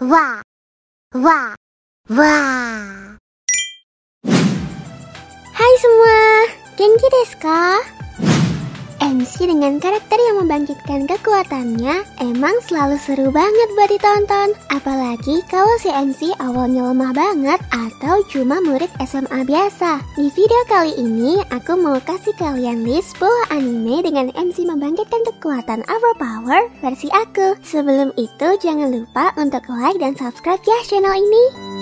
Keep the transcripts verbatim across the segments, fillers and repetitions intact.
Wah, wah, wah. Hai semua, genki desu ka? M C dengan karakter yang membangkitkan kekuatannya emang selalu seru banget buat ditonton. Apalagi kalau si M C awalnya lemah banget atau cuma murid S M A biasa. Di video kali ini aku mau kasih kalian list sepuluh anime dengan M C membangkitkan kekuatan overpower versi aku. Sebelum itu jangan lupa untuk like dan subscribe ya channel ini.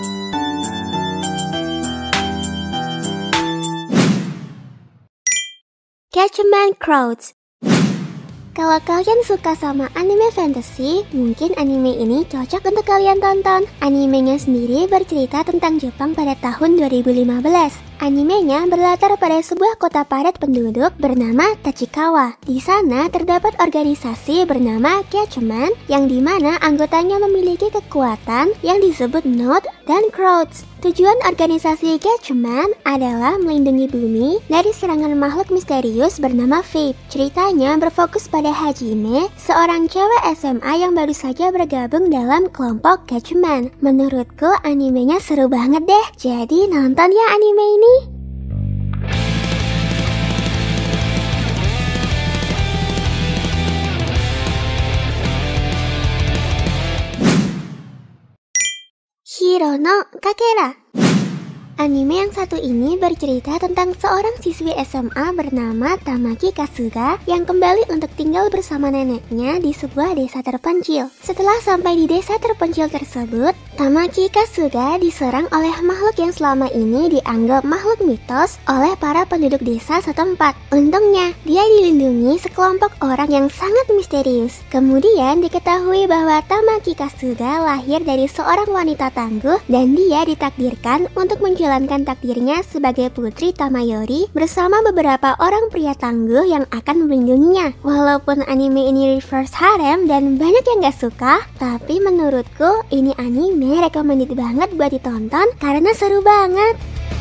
Gatchaman Crowds. Kalau kalian suka sama anime fantasy, mungkin anime ini cocok untuk kalian tonton. Animenya sendiri bercerita tentang Jepang pada tahun dua ribu lima belas. Animenya berlatar pada sebuah kota padat penduduk bernama Tachikawa. Di sana terdapat organisasi bernama Gatchaman yang dimana anggotanya memiliki kekuatan yang disebut Node dan Crowds. Tujuan organisasi Gatchaman adalah melindungi bumi dari serangan makhluk misterius bernama Faith. Ceritanya berfokus pada Hajime, seorang cewek S M A yang baru saja bergabung dalam kelompok Gatchaman. Menurutku animenya seru banget deh, jadi nonton ya anime ini. Hiro no Kakera. Anime yang satu ini bercerita tentang seorang siswi S M A bernama Tamaki Kasuga yang kembali untuk tinggal bersama neneknya di sebuah desa terpencil. Setelah sampai di desa terpencil tersebut, Tamaki Kasuga diserang oleh makhluk yang selama ini dianggap makhluk mitos oleh para penduduk desa setempat. Untungnya, dia dilindungi sekelompok orang yang sangat misterius. Kemudian diketahui bahwa Tamaki Kasuga lahir dari seorang wanita tangguh dan dia ditakdirkan untuk menjadi menjalankan takdirnya sebagai putri Tamayori bersama beberapa orang pria tangguh yang akan melindunginya. Walaupun anime ini reverse harem dan banyak yang gak suka, tapi menurutku ini anime recommended banget buat ditonton karena seru banget.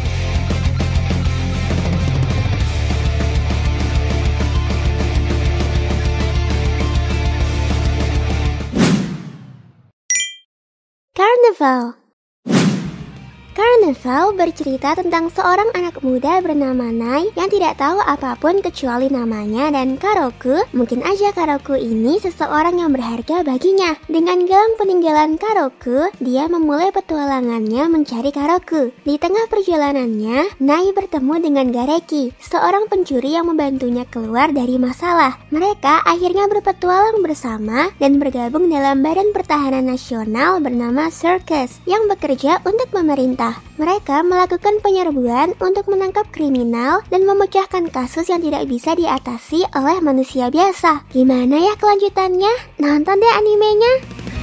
Carnival. Carnival bercerita tentang seorang anak muda bernama Nai yang tidak tahu apapun kecuali namanya dan Karoku. Mungkin aja Karoku ini seseorang yang berharga baginya. Dengan gelang peninggalan Karoku, dia memulai petualangannya mencari Karoku. Di tengah perjalanannya, Nai bertemu dengan Gareki, seorang pencuri yang membantunya keluar dari masalah. Mereka akhirnya berpetualang bersama dan bergabung dalam Badan Pertahanan Nasional bernama Circus yang bekerja untuk pemerintah. Mereka melakukan penyerbuan untuk menangkap kriminal dan memecahkan kasus yang tidak bisa diatasi oleh manusia biasa. Gimana ya kelanjutannya? Nonton deh animenya!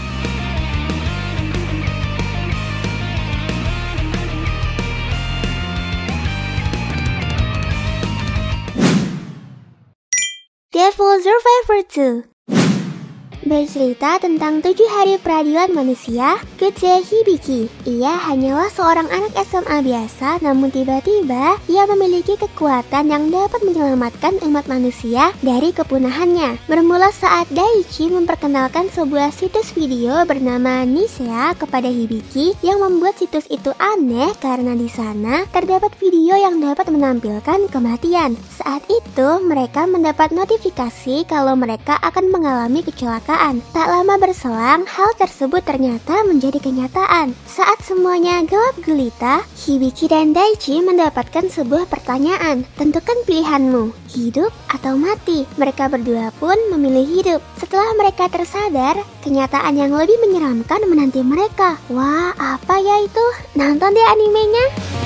Devil Survivor two. Bercerita tentang tujuh hari peradilan manusia, Kutse Hibiki. Ia hanyalah seorang anak S M A biasa, namun tiba-tiba ia memiliki kekuatan yang dapat menyelamatkan umat manusia dari kepunahannya. Bermula saat Daichi memperkenalkan sebuah situs video bernama Nisea kepada Hibiki yang membuat situs itu aneh karena di sana terdapat video yang dapat menampilkan kematian. Saat itu mereka mendapat notifikasi kalau mereka akan mengalami kecelakaan. Tak lama berselang, hal tersebut ternyata menjadi kenyataan. Saat semuanya gelap gulita, Hibiki dan Daichi mendapatkan sebuah pertanyaan. Tentukan pilihanmu, hidup atau mati. Mereka berdua pun memilih hidup. Setelah mereka tersadar, kenyataan yang lebih menyeramkan menanti mereka. Wah, apa ya itu? Nonton deh animenya!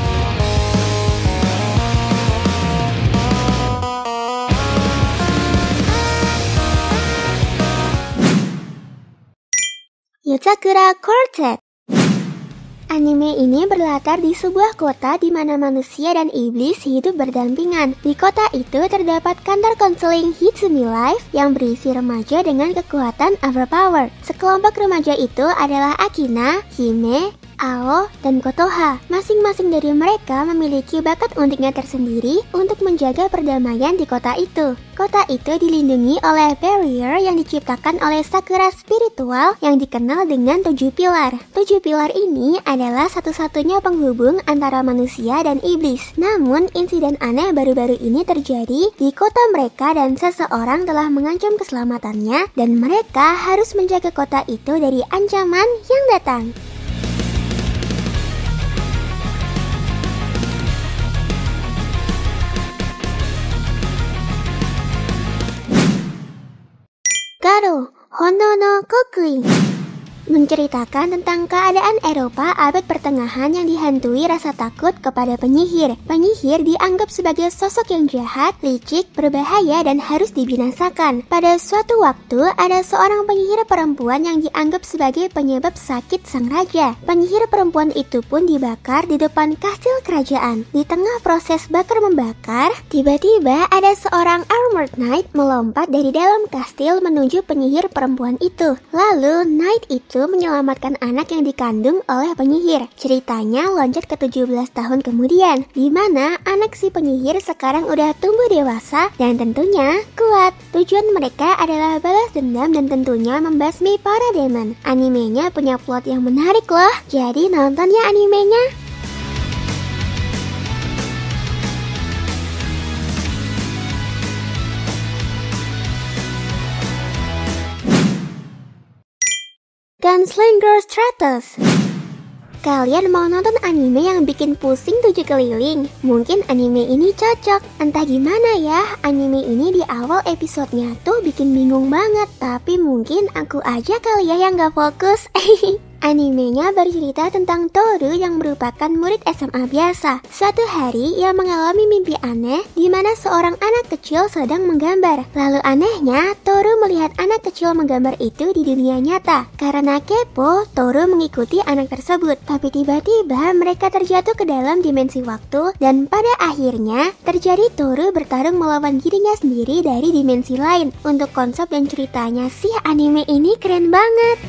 Yozakura Quartet. Anime ini berlatar di sebuah kota di mana manusia dan iblis hidup berdampingan. Di kota itu terdapat kantor konseling Hitsumi Life yang berisi remaja dengan kekuatan overpower. Sekelompok remaja itu adalah Akina, Hime, Ao, dan Kotoha. Masing-masing dari mereka memiliki bakat uniknya tersendiri untuk menjaga perdamaian di kota itu. Kota itu dilindungi oleh barrier yang diciptakan oleh sakura spiritual yang dikenal dengan tujuh pilar. Tujuh pilar ini adalah satu-satunya penghubung antara manusia dan iblis. Namun, insiden aneh baru-baru ini terjadi di kota mereka dan seseorang telah mengancam keselamatannya dan mereka harus menjaga kota itu dari ancaman yang datang. Garo, Hono no Kokui, menceritakan tentang keadaan Eropa abad pertengahan yang dihantui rasa takut kepada penyihir. Penyihir dianggap sebagai sosok yang jahat, licik, berbahaya, dan harus dibinasakan. Pada suatu waktu, ada seorang penyihir perempuan yang dianggap sebagai penyebab sakit sang raja. Penyihir perempuan itu pun dibakar di depan kastil kerajaan. Di tengah proses bakar membakar, tiba-tiba ada seorang armored knight melompat dari dalam kastil menuju penyihir perempuan itu. Lalu, knight itu itu menyelamatkan anak yang dikandung oleh penyihir. Ceritanya loncat ke tujuh belas tahun kemudian, di mana anak si penyihir sekarang udah tumbuh dewasa dan tentunya kuat. Tujuan mereka adalah balas dendam dan tentunya membasmi para demon. Animenya punya plot yang menarik loh, jadi nonton ya animenya. Gunslinger Stratos. Kalian mau nonton anime yang bikin pusing tujuh keliling? Mungkin anime ini cocok. Entah gimana ya, anime ini di awal episodenya tuh bikin bingung banget. Tapi mungkin aku aja kali ya yang gak fokus. Animenya bercerita tentang Toru yang merupakan murid S M A biasa. Suatu hari ia mengalami mimpi aneh di mana seorang anak kecil sedang menggambar. Lalu anehnya, Toru melihat anak kecil menggambar itu di dunia nyata. Karena kepo, Toru mengikuti anak tersebut. Tapi tiba-tiba mereka terjatuh ke dalam dimensi waktu dan pada akhirnya terjadi Toru bertarung melawan dirinya sendiri dari dimensi lain. Untuk konsep dan ceritanya sih anime ini keren banget.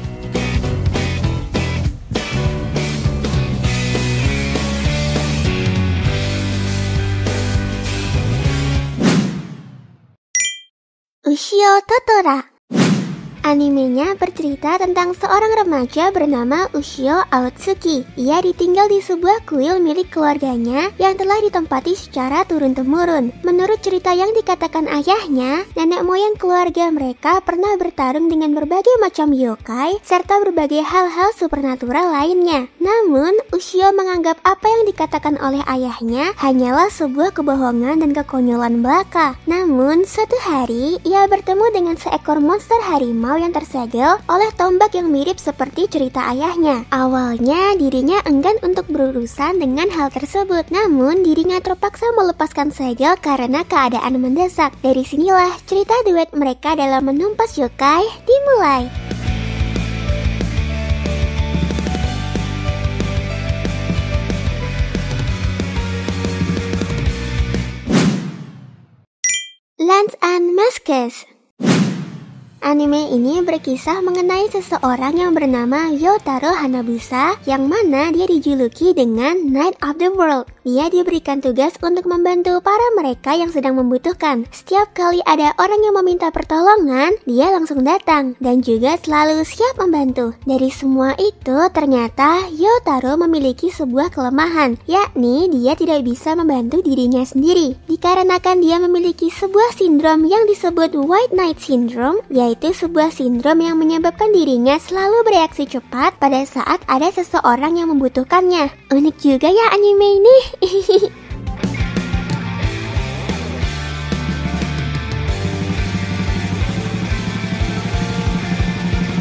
Ushio Totora. Animenya bercerita tentang seorang remaja bernama Ushio Aotsuki. Ia ditinggal di sebuah kuil milik keluarganya yang telah ditempati secara turun-temurun. Menurut cerita yang dikatakan ayahnya, nenek moyang keluarga mereka pernah bertarung dengan berbagai macam yokai serta berbagai hal-hal supernatural lainnya. Namun, Ushio menganggap apa yang dikatakan oleh ayahnya hanyalah sebuah kebohongan dan kekonyolan belaka. Namun, suatu hari ia bertemu dengan seekor monster harimau yang tersegel oleh tombak yang mirip seperti cerita ayahnya. Awalnya dirinya enggan untuk berurusan dengan hal tersebut, namun dirinya terpaksa melepaskan segel karena keadaan mendesak. Dari sinilah cerita duet mereka dalam menumpas yokai dimulai. Lance and Maskes. Anime ini berkisah mengenai seseorang yang bernama Yotaro Hanabusa, yang mana dia dijuluki dengan Knight of the World. Dia diberikan tugas untuk membantu para mereka yang sedang membutuhkan. Setiap kali ada orang yang meminta pertolongan, dia langsung datang dan juga selalu siap membantu. Dari semua itu, ternyata Yotaro memiliki sebuah kelemahan, yakni dia tidak bisa membantu dirinya sendiri. Dikarenakan dia memiliki sebuah sindrom yang disebut White Knight Syndrome, yaitu sebuah sindrom yang menyebabkan dirinya selalu bereaksi cepat pada saat ada seseorang yang membutuhkannya. Unik juga ya anime ini.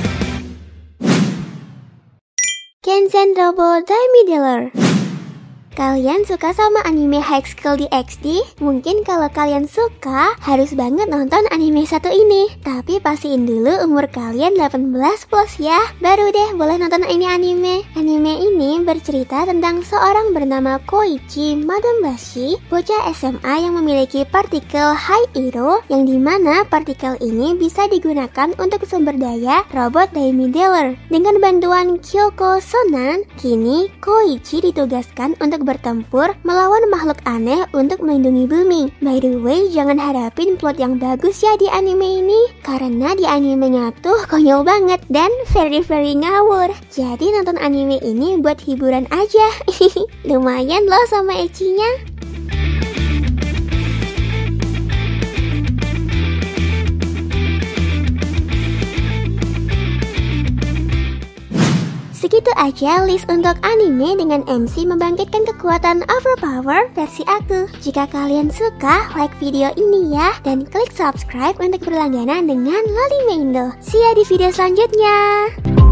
Kenzen Robo Daimi Dealer. Kalian suka sama anime High School D X D? Mungkin kalau kalian suka, harus banget nonton anime satu ini. Tapi pastiin dulu umur kalian delapan belas plus ya, baru deh boleh nonton ini anime. Anime ini bercerita tentang seorang bernama Koichi Madambashi, bocah S M A yang memiliki partikel Hi-Iro, yang dimana partikel ini bisa digunakan untuk sumber daya robot Daimi Dealer. Dengan bantuan Kyoko Sonan, kini Koichi ditugaskan untuk bertempur melawan makhluk aneh untuk melindungi bumi. By the way, jangan harapin plot yang bagus ya di anime ini, karena di animenya tuh konyol banget dan very very ngawur. Jadi nonton anime ini buat hiburan aja. Lumayan loh sama ecchinya. Segitu aja list untuk anime dengan M C membangkitkan kekuatan overpower versi aku. Jika kalian suka, like video ini ya, dan klik subscribe untuk berlangganan dengan Loli Meindo. See ya di video selanjutnya.